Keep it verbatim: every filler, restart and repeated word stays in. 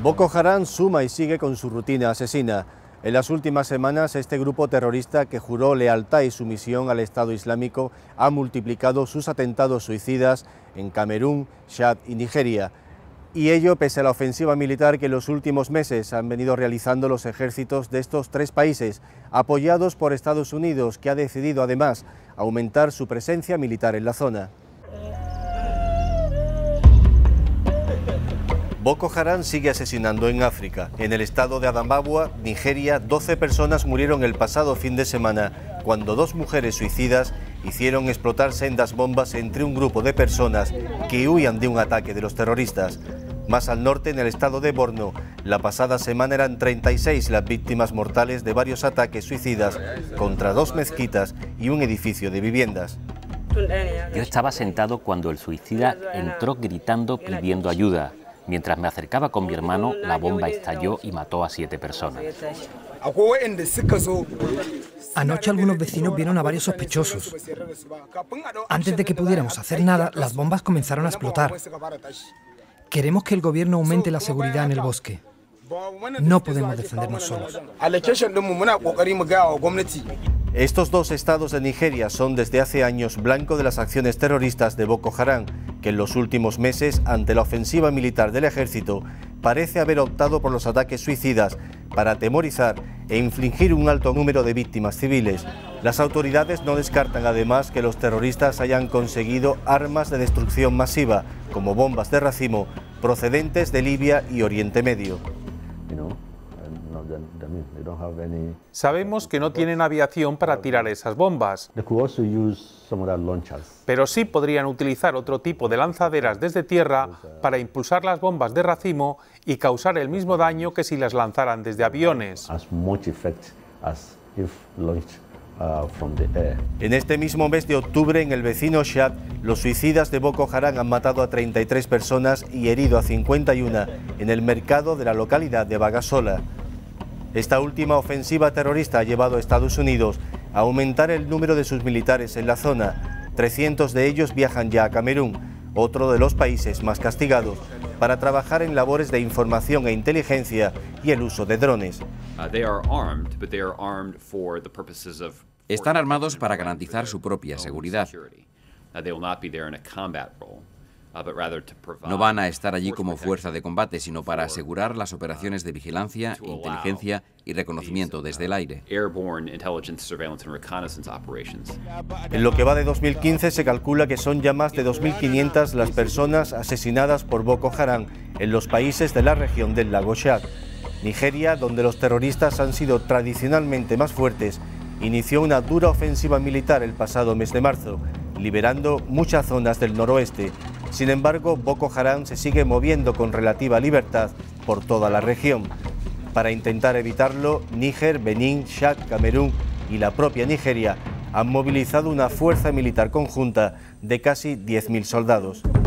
Boko Haram suma y sigue con su rutina asesina. En las últimas semanas, este grupo terrorista que juró lealtad y sumisión al Estado Islámico ha multiplicado sus atentados suicidas en Camerún, Chad y Nigeria. Y ello pese a la ofensiva militar que en los últimos meses han venido realizando los ejércitos de estos tres países, apoyados por Estados Unidos, que ha decidido además aumentar su presencia militar en la zona. Boko Haram sigue asesinando en África. En el estado de Adamawa, Nigeria, doce personas murieron el pasado fin de semana cuando dos mujeres suicidas hicieron explotar sendas bombas entre un grupo de personas que huían de un ataque de los terroristas. Más al norte, en el estado de Borno, la pasada semana eran treinta y seis las víctimas mortales de varios ataques suicidas contra dos mezquitas y un edificio de viviendas. Yo estaba sentado cuando el suicida entró gritando pidiendo ayuda. Mientras me acercaba con mi hermano, la bomba estalló y mató a siete personas. Anoche algunos vecinos vieron a varios sospechosos. Antes de que pudiéramos hacer nada, las bombas comenzaron a explotar. Queremos que el gobierno aumente la seguridad en el bosque. No podemos defendernos solos. Estos dos estados de Nigeria son desde hace años blanco de las acciones terroristas de Boko Haram, que en los últimos meses, ante la ofensiva militar del ejército, parece haber optado por los ataques suicidas para atemorizar e infligir un alto número de víctimas civiles. Las autoridades no descartan además que los terroristas hayan conseguido armas de destrucción masiva, como bombas de racimo, procedentes de Libia y Oriente Medio. Sabemos que no tienen aviación para tirar esas bombas, pero sí podrían utilizar otro tipo de lanzaderas desde tierra para impulsar las bombas de racimo y causar el mismo daño que si las lanzaran desde aviones. En este mismo mes de octubre, en el vecino Chad, los suicidas de Boko Haram han matado a treinta y tres personas y herido a cincuenta y una en el mercado de la localidad de Bagasola. Esta última ofensiva terrorista ha llevado a Estados Unidos a aumentar el número de sus militares en la zona. trescientos de ellos viajan ya a Camerún, otro de los países más castigados, para trabajar en labores de información e inteligencia y el uso de drones. Están armados para garantizar su propia seguridad. No van a estar allí como fuerza de combate, sino para asegurar las operaciones de vigilancia, inteligencia y reconocimiento desde el aire. En lo que va de dos mil quince se calcula que son ya más de dos mil quinientas las personas asesinadas por Boko Haram en los países de la región del lago Chad. Nigeria, donde los terroristas han sido tradicionalmente más fuertes, inició una dura ofensiva militar el pasado mes de marzo, liberando muchas zonas del noroeste. Sin embargo, Boko Haram se sigue moviendo con relativa libertad por toda la región. Para intentar evitarlo, Níger, Benín, Chad, Camerún y la propia Nigeria han movilizado una fuerza militar conjunta de casi diez mil soldados.